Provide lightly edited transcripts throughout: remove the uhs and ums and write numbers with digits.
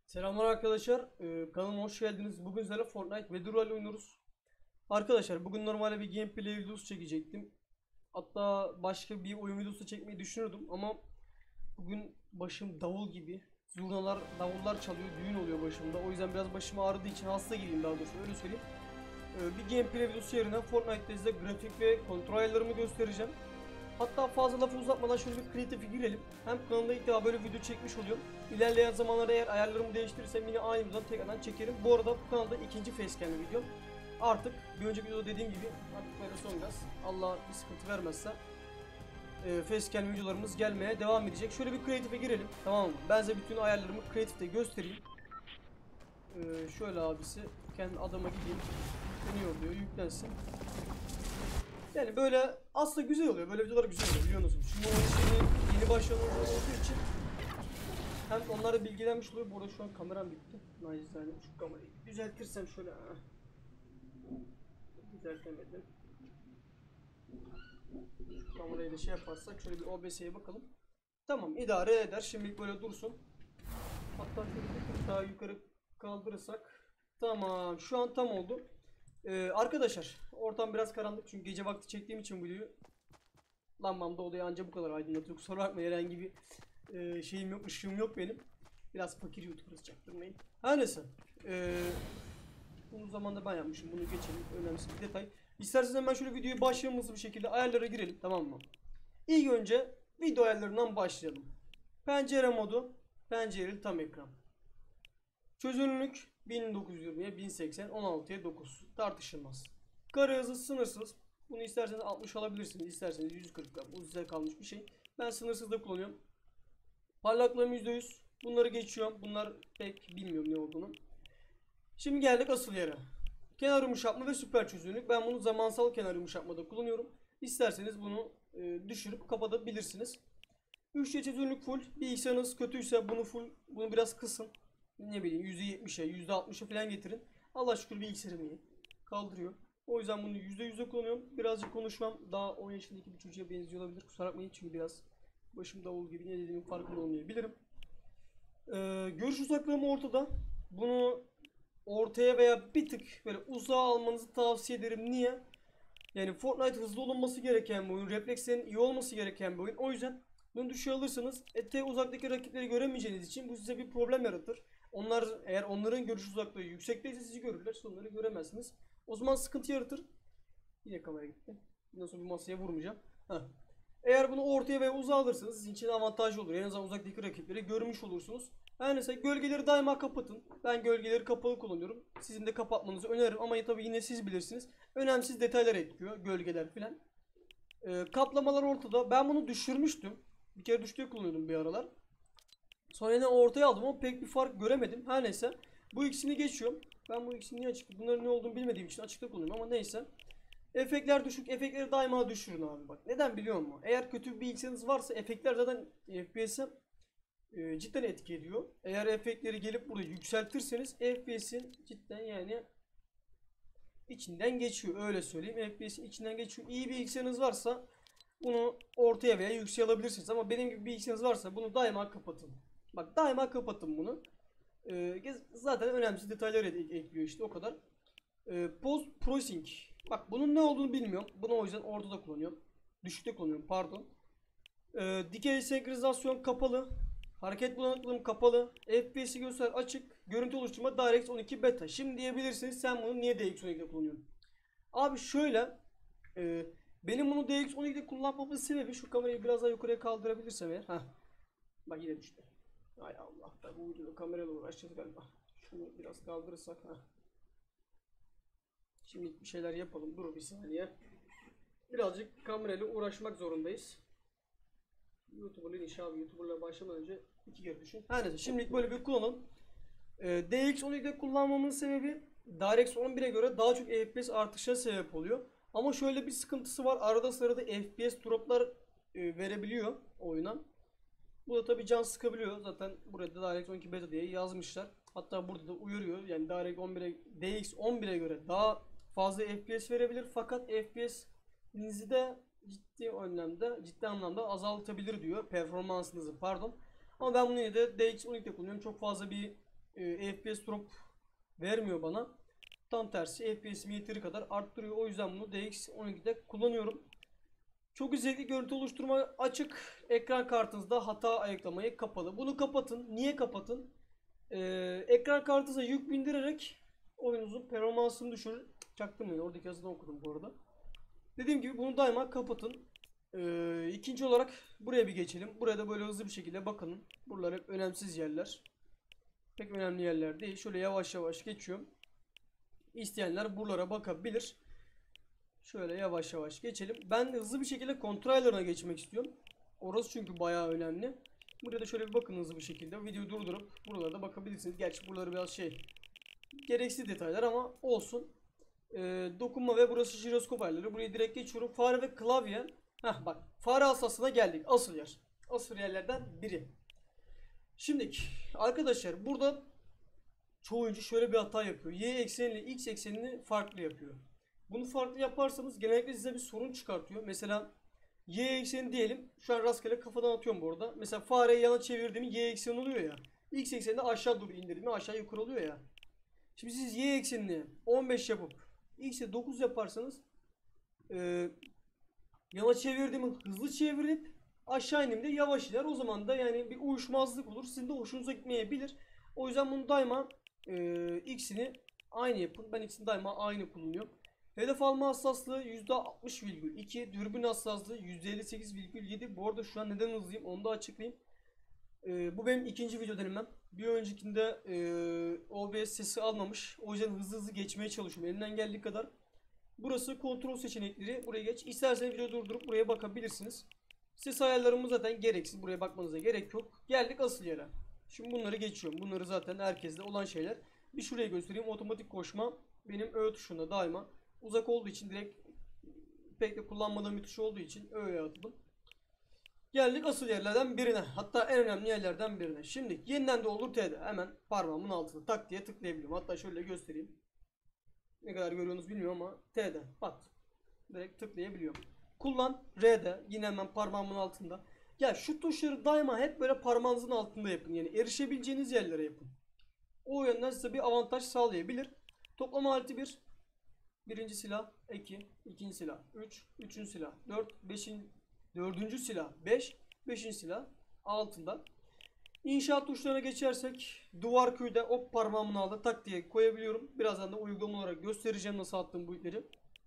Selamlar arkadaşlar. Kanalıma hoş geldiniz. Bugün sizlerle Fortnite ve Dural oynuyoruz. Arkadaşlar bugün normalde bir gameplay videosu çekecektim. Hatta başka bir oyun videosu çekmeyi düşünürdüm ama bugün başım davul gibi. Zurnalar, davullar çalıyor, düğün oluyor başımda. O yüzden biraz başım ağrıdığı için hasta gibiyim, daha doğrusu öyle söyleyeyim. Bir gameplay videosu yerine Fortnite'de size grafik ve kontrol ayarlarımı göstereceğim. Hatta fazla lafı uzatmadan şöyle bir creative'e girelim. Hem kanalda ilk defa böyle video çekmiş oluyorum. İlerleyen zamanlarda eğer ayarlarımı değiştirirsem yine aynı videodan tekrardan çekerim. Bu arada bu kanalda ikinci facecam'li videom. Artık bir önceki videoda dediğim gibi artık böyle son gaz. Allah bir sıkıntı vermezse facecam videolarımız gelmeye devam edecek. Şöyle bir creative'e girelim, tamam mı? Ben size bütün ayarlarımı creative'de göstereyim. Şöyle abisi kendi adama gideyim. Yükleniyor diyor, yüklensin. Yani böyle aslında güzel oluyor. Böyle videolar güzel oluyor, biliyor musunuz? Şimdi oyun yeni başlayanlar olduğu için hem onlara bilgilenmiş oluyor. Bu arada şu an kameram bitti. Nacizane şu kamerayı düzeltirsem şöyle. Düzeltemedim. Şu kamerayı da şey yaparsak şöyle bir OBS'ye bakalım. Tamam, idare eder. Şimdilik böyle dursun. Hatta şöyle bir tık daha yukarı kaldırırsak. Tamam, şu an tam oldu. Arkadaşlar ortam biraz karanlık çünkü gece vakti çektiğim için videoyu lambam da odayı anca bu kadar aydınlatıyor. Kusura bakmayın, herhangi bir şeyim yok, ışığım yok benim. Biraz fakir YouTuber'ız, çaktırmayın. Her neyse. Bunu zamanda ben yapmışım, bunu geçelim. Önemsiz bir detay. İsterseniz hemen şöyle videoyu başlayalım, hızlı bir şekilde ayarlara girelim, tamam mı? İlk önce video ayarlarından başlayalım. Pencere modu, pencereli tam ekran. Çözünürlük 1920'ye 1080, 16'ya 9. Tartışılmaz. Kare hızı sınırsız. Bunu isterseniz 60 alabilirsiniz, isterseniz 140. Bu size kalmış bir şey. Ben sınırsız da kullanıyorum. Parlaklığım %100. Bunları geçiyorum. Bunlar pek bilmiyorum ne olduğunu. Şimdi geldik asıl yere. Kenar yumuşatma ve süper çözünürlük. Ben bunu zamansal kenar yumuşatmada kullanıyorum. İsterseniz bunu düşürüp kapatabilirsiniz. 3D çözünürlük full. Bilgisayarınız kötüyse bunu full, bunu biraz kısın. Ne bileyim %70'e, %60'a falan getirin. Allah şükür bilgisayarım iyi. Kaldırıyor. O yüzden bunu %100'e kullanıyorum. Birazcık konuşmam daha 10 yaşındaki bir çocuğa benziyor olabilir. Kusura bakmayın çünkü biraz başım davul gibi, ne dediğimin farkında olmayabilirim. Görüş uzaklığım ortada. Bunu ortaya veya bir tık böyle uzağa almanızı tavsiye ederim. Niye? Yani Fortnite hızlı olunması gereken bir oyun. Reflekslerin iyi olması gereken bir oyun. O yüzden bunu düşüğe alırsanız uzaktaki rakipleri göremeyeceğiniz için bu size bir problem yaratır. Onlar, eğer onların görüş uzaklığı yüksekteyse sizi görürler. Onları göremezsiniz. O zaman sıkıntı yaratır. Yine kamera gitti. Bundan sonra bir masaya vurmayacağım. Heh. Eğer bunu ortaya veya uzağa alırsanız sizin için avantajlı olur. En azından uzaktaki rakipleri görmüş olursunuz. Her neyse, gölgeleri daima kapatın. Ben gölgeleri kapalı kullanıyorum. Sizin de kapatmanızı öneririm ama tabii yine siz bilirsiniz. Önemsiz detaylar ekliyor gölgeler filan. Kaplamalar ortada. Ben bunu düşürmüştüm. Bir kere düştüğü kullanıyordum bir aralar. Sonra yine ortaya aldım ama pek bir fark göremedim. Her neyse. Bu ikisini geçiyorum. Ben bu ikisini niye açık? Bunların ne olduğunu bilmediğim için açıkta kullanıyorum ama neyse. Efektler düşük. Efektleri daima düşürün abi bak. Neden biliyor musun? Eğer kötü bir bilgisayarınız varsa efektler zaten FPS'e cidden etki ediyor. Eğer efektleri gelip burada yükseltirseniz FPS'in cidden yani içinden geçiyor. Öyle söyleyeyim. FPS'in içinden geçiyor. İyi bir bilgisayarınız varsa bunu ortaya veya yükseğe alabilirsiniz. Ama benim gibi bir bilgisayarınız varsa bunu daima kapatın. Bak, daima kapatın bunu. Zaten önemsiz detaylar ekliyor işte, o kadar. Post processing. Bak, bunun ne olduğunu bilmiyorum. Bunu o yüzden ortada kullanıyorum. Düşükte kullanıyorum, pardon. Dikey senkronizasyon kapalı. Hareket bulanıklığım kapalı. FPS'i göster açık. Görüntü oluşturma DirectX 12 beta. Şimdi diyebilirsiniz sen bunu niye DX 12'de kullanıyorsun? Abi şöyle. Benim bunu DX 12'de kullanmamın sebebi, şu kamerayı biraz daha yukarıya kaldırabilirsem eğer. Heh. Bak yine düştü. Hay Allah. Bu videoda kamerayla uğraşacağız galiba. Şunu biraz kaldırırsak. Heh. Şimdi bir şeyler yapalım. Dur bir saniye. Birazcık kamerayla uğraşmak zorundayız. YouTuber'la inşallah, YouTuber'la başlamadan önce iki kere düşün. Her neyse, şimdilik böyle bir kullanalım. DX12'de kullanmamın sebebi DirectX 11'e göre daha çok FPS artışına sebep oluyor. Ama şöyle bir sıkıntısı var. Arada sırada FPS droplar verebiliyor oyuna. Bu da tabi can sıkabiliyor. Zaten burada DirectX 12 beta diye yazmışlar. Hatta burada da uyarıyor. Yani DX11'e göre daha fazla FPS verebilir. Fakat FPS'inizi de ciddi anlamda azaltabilir diyor. Performansınızı, pardon. Ama ben bunu yine de DX12'de kullanıyorum. Çok fazla bir FPS drop vermiyor bana. Tam tersi FPS'imi yeteri kadar arttırıyor. O yüzden bunu DX12'de kullanıyorum. Çok zevkli görüntü oluşturma açık. Ekran kartınızda hata ayıklamayı kapalı. Bunu kapatın. Niye kapatın? Ekran kartınıza yük bindirerek oyununuzun performansını düşürür. Çaktırmayın. Oradaki yazıdan okudum bu arada. Dediğim gibi bunu daima kapatın. İkinci olarak buraya bir geçelim. Buraya da böyle hızlı bir şekilde bakın. Buralar hep önemsiz yerler. Pek önemli yerler değil. Şöyle yavaş yavaş geçiyorum. İsteyenler buralara bakabilir. Şöyle yavaş yavaş geçelim. Ben hızlı bir şekilde kontrol ayarlarına geçmek istiyorum. Orası çünkü bayağı önemli. Buraya da şöyle bir bakın hızlı bir şekilde. Videoyu durdurup buralara bakabilirsiniz. Gerçi buraları biraz gereksiz detaylar ama olsun. Dokunma ve burası jiroskop ayarları. Burayı direkt geçiyorum. Fare ve klavye. Heh bak. Fare hassasına geldik. Asıl yer. Asıl yerlerden biri. Şimdi arkadaşlar burada çoğu oyuncu şöyle bir hata yapıyor. Y eksenini X eksenini farklı yapıyor. Bunu farklı yaparsanız genellikle size bir sorun çıkartıyor. Mesela Y ekseni diyelim. Şu an rastgele kafadan atıyorum bu arada. Mesela fareyi yana çevirdiğimi Y ekseni oluyor ya. X eksenini aşağı doğru indirdiğimi aşağı yukarı oluyor ya. Şimdi siz Y eksenini 15 yapıp X'e 9 yaparsanız yana çevirdiğimi hızlı çevirip aşağı indiğimde yavaş iler. O zaman da yani bir uyuşmazlık olur. Sizin de hoşunuza gitmeyebilir. O yüzden bunu daima X'ini aynı yapın. Ben X'ini daima aynı kullanıyorum. Hedef alma hassaslığı %60,2. Dürbün hassaslığı %58,7. Bu arada şu an neden hızlıyım onu da açıklayayım. Bu benim ikinci video denemem. Bir öncekinde OBS sesi almamış. O yüzden hızlı hızlı geçmeye çalışıyorum. Elimden geldiği kadar. Burası kontrol seçenekleri. Buraya geç. İsterseniz videoyu durdurup buraya bakabilirsiniz. Ses ayarlarımız zaten gereksiz. Buraya bakmanıza gerek yok. Geldik asıl yere. Şimdi bunları geçiyorum. Bunları zaten herkeste olan şeyler. Bir şuraya göstereyim. Otomatik koşma benim Ö tuşunda daima. Uzak olduğu için direkt pek de kullanmadığım bir tuş olduğu için Ö'ye atıldım. Geldik asıl yerlerden birine. Hatta en önemli yerlerden birine. Şimdi yeniden de olur T'de. Hemen parmağımın altına tak diye tıklayabilirim. Hatta şöyle göstereyim. Ne kadar görüyorsunuz bilmiyorum ama T'de pat. Direkt tıklayabiliyorum. Kullan R'de yine hemen parmağımın altında. Ya şu tuşları daima hep böyle parmağınızın altında yapın. Yani erişebileceğiniz yerlere yapın. O yönden size bir avantaj sağlayabilir. Toplama aleti 1. Birinci silah 2. İkinci silah 3. Üçüncü silah 4. Dördüncü silah 5. Beşinci silah altında. İnşaat tuşlarına geçersek duvar köyde hop parmağımın altına tak diye koyabiliyorum. Birazdan da uygulama olarak göstereceğim nasıl attığım bu ipleri.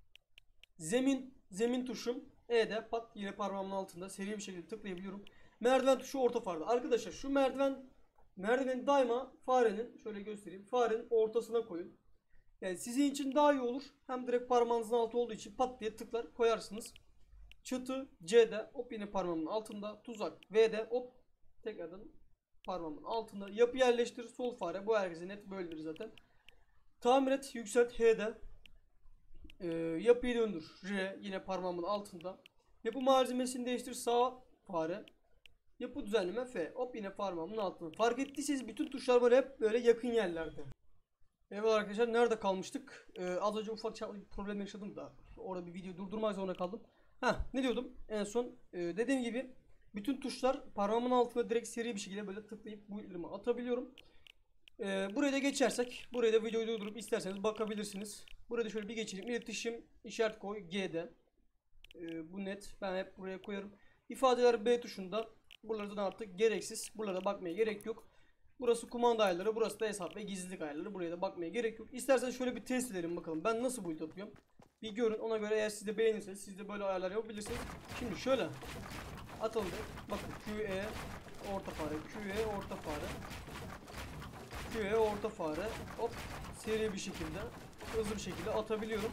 Zemin tuşum E'de pat yine parmağımın altında seri bir şekilde tıklayabiliyorum. Merdiven tuşu orta farda. Arkadaşlar şu merdiveni daima farenin şöyle göstereyim. Farenin ortasına koyun. Yani sizin için daha iyi olur. Hem direkt parmağınızın altı olduğu için pat diye tıklar koyarsınız. Çatı C'de hop yine parmağımın altında. Tuzak V'de hop tekrardan parmağımın altında. Yapı yerleştir sol fare. Bu herkese net böyledir zaten. Tamir et yükselt H'de. Yapıyı döndür R yine parmağımın altında. Yapı malzemesini değiştir sağ fare. Yapı düzenleme F. Hop yine parmağımın altında. Fark ettiyseniz bütün tuşlar böyle hep böyle yakın yerlerde. Evet arkadaşlar nerede kalmıştık? Az önce ufak çaplı bir problem yaşadım da orada bir video durdurmak zorunda kaldım. Ne diyordum? En son dediğim gibi bütün tuşlar parmağımın altına direkt seri bir şekilde böyle tıklayıp bu ilimi atabiliyorum. Buraya da geçersek, buraya da videoyu durdurup isterseniz bakabilirsiniz. Burada şöyle bir geçelim. İletişim işaret koy G'de. Bu net. Ben hep buraya koyarım. İfadeler B tuşunda. Buralardan artık gereksiz. Buralara bakmaya gerek yok. Burası kumanda ayarları. Burası da hesap ve gizlilik ayarları. Buraya da bakmaya gerek yok. İsterseniz şöyle bir test edelim bakalım. Ben nasıl build yapıyorum. Bir görün. Ona göre eğer siz de beğenirseniz siz de böyle ayarlar yapabilirsiniz. Şimdi şöyle atalım. Bakın QE orta fare. QE orta fare. QE orta fare. Hop seri bir şekilde hızlı bir şekilde atabiliyorum.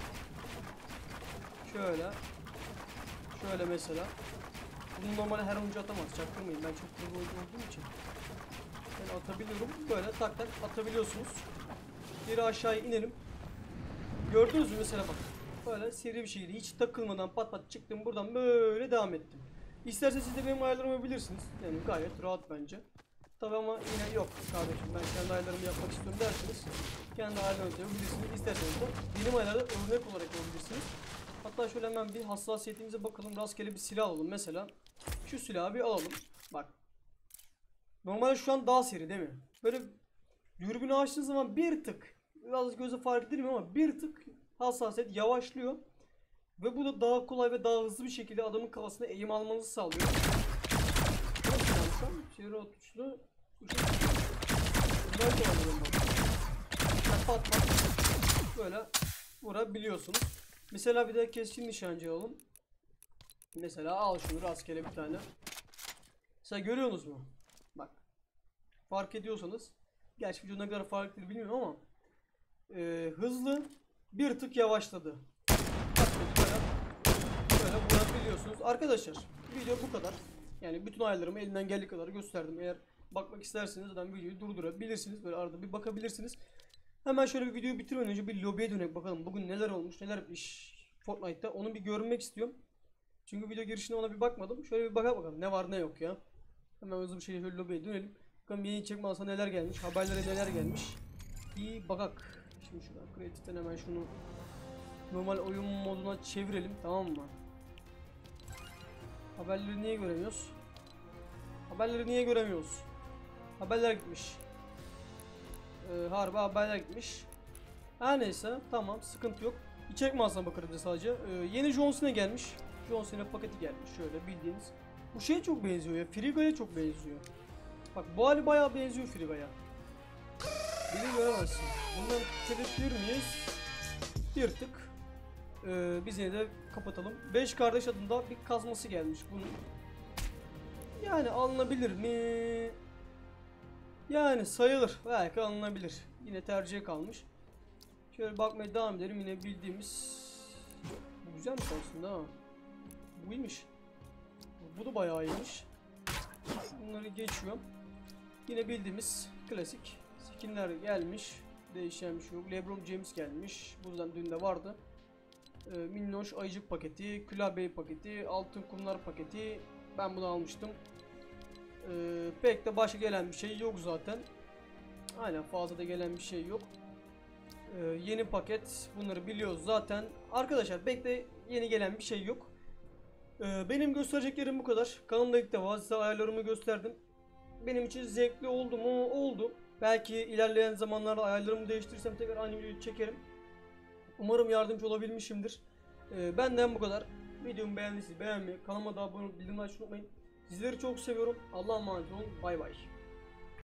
Şöyle mesela. Bunu normalde her oyuncu atamaz. Çaktırmayın. Ben çok hızlı oyuncu olduğum için. Ben atabiliyorum. Böyle tak tak atabiliyorsunuz. Geri aşağıya inelim. Gördünüz mü mesela bak. Böyle seri bir şekilde hiç takılmadan pat pat çıktım. Buradan böyle devam ettim. İsterseniz siz de benim ayarlarımı yapabilirsiniz. Yani gayet rahat bence. Tabi ama yine yok kardeşim ben kendi ayarlarımı yapmak istiyorum derseniz kendi ayarlarınızı yapabilirsiniz. İsterseniz de benim ayarları örnek olarak yapabilirsiniz. Hatta şöyle hemen bir hassasiyetimize bakalım. Rastgele bir silah alalım. Mesela şu silahı bir alalım. Bak. Normalde şu an daha seri değil mi? Böyle Dürbünü açtığın zaman bir tık, biraz göze fark edilmiyor ama bir tık hassasiyet yavaşlıyor. Ve bu da daha kolay ve daha hızlı bir şekilde adamın kafasına eğim almanızı sağlıyor. Nasıl yansam? Çevre atışlı. Güzel kullanıyorum bak. Pat pat. Böyle vurabiliyorsunuz. Mesela bir de keskin nişancı alalım. Mesela al şunu rastgele bir tane. Mesela görüyorsunuz mu? Bak. Fark ediyorsanız. Gerçi video ne kadar farklı bilmiyorum ama. Hızlı bir tık yavaşladı. Böyle vurabiliyorsunuz. Arkadaşlar video bu kadar. Yani bütün ayarlarımı elinden geldiği kadar gösterdim. Eğer bakmak isterseniz zaten videoyu durdurabilirsiniz. Böyle arada bir bakabilirsiniz. Hemen şöyle bir videoyu bitirmeden önce bir lobiye dönelim bakalım. Bugün neler olmuş, neler bitmiş Fortnite'ta. Onu bir görmek istiyorum. Çünkü video girişinde ona bir bakmadım. Şöyle bir bakalım ne var ne yok ya. Hemen hızlı bir şekilde şöyle lobiye dönelim. Bakalım yeni çekme alsa neler gelmiş, haberlere neler gelmiş. Bir bakak. Şimdi şuradan Creative'den hemen şunu normal oyun moduna çevirelim, tamam mı? Haberleri niye göremiyoruz? Haberleri niye göremiyoruz? Haberler gitmiş. Harbi haberler gitmiş. Her neyse, tamam, sıkıntı yok. İçerik mağazasına bakarız da sadece. Yeni John Cena gelmiş. John Cena paketi gelmiş şöyle bildiğiniz. Bu şeye çok benziyor ya. Friga'ya çok benziyor. Bak bu hali bayağı benziyor Friga'ya. Beni göremezsin. Bundan tereddüt miyiz? Bir tık. Biz yine de kapatalım. 5 kardeş adında bir kazması gelmiş bunun. Yani alınabilir mi? Yani sayılır. Belki alınabilir. Yine tercihe kalmış. Şöyle bakmaya devam edelim. Yine bildiğimiz. Bu güzelmiş aslında ha. Buymuş. Bu da bayağı iyiymiş. Bunları geçiyorum. Yine bildiğimiz klasik skinler gelmiş. Değişen bir şey yok. LeBron James gelmiş. Buradan dün de vardı. Minnoş ayıcık paketi, Külabey paketi, altın kumlar paketi. Ben bunu almıştım. Pek de başka gelen bir şey yok zaten. Aynen, fazla da gelen bir şey yok. Yeni paket, bunları biliyoruz zaten. Arkadaşlar pek de yeni gelen bir şey yok. Benim göstereceklerim bu kadar. Kanalımda ilk defa size ayarlarımı gösterdim. Benim için zevkli oldu mu? Oldu. Belki ilerleyen zamanlarda ayarlarımı değiştirirsem tekrar aynı videoyu çekerim. Umarım yardımcı olabilmişimdir. Benden bu kadar. Videomu beğendiyseniz beğenmeyi, kanalıma da abone olup bildirimleri açmayı unutmayın. Sizleri çok seviyorum. Allah'a emanet olun. Bay bay.